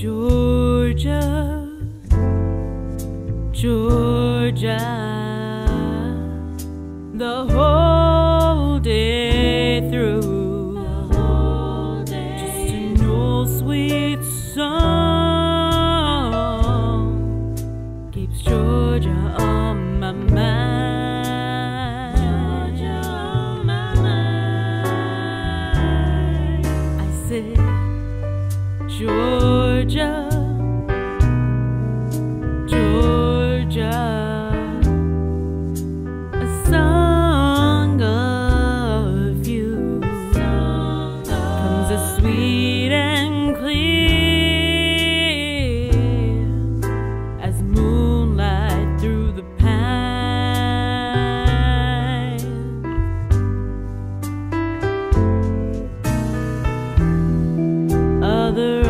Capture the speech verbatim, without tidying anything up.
Georgia, Georgia, the whole day through, the whole day. Just an old sweet song keeps Georgia on my mind. Georgia on my mind. I said, Georgia, Georgia, a song of you comes as sweet and clear as moonlight through the pines. Other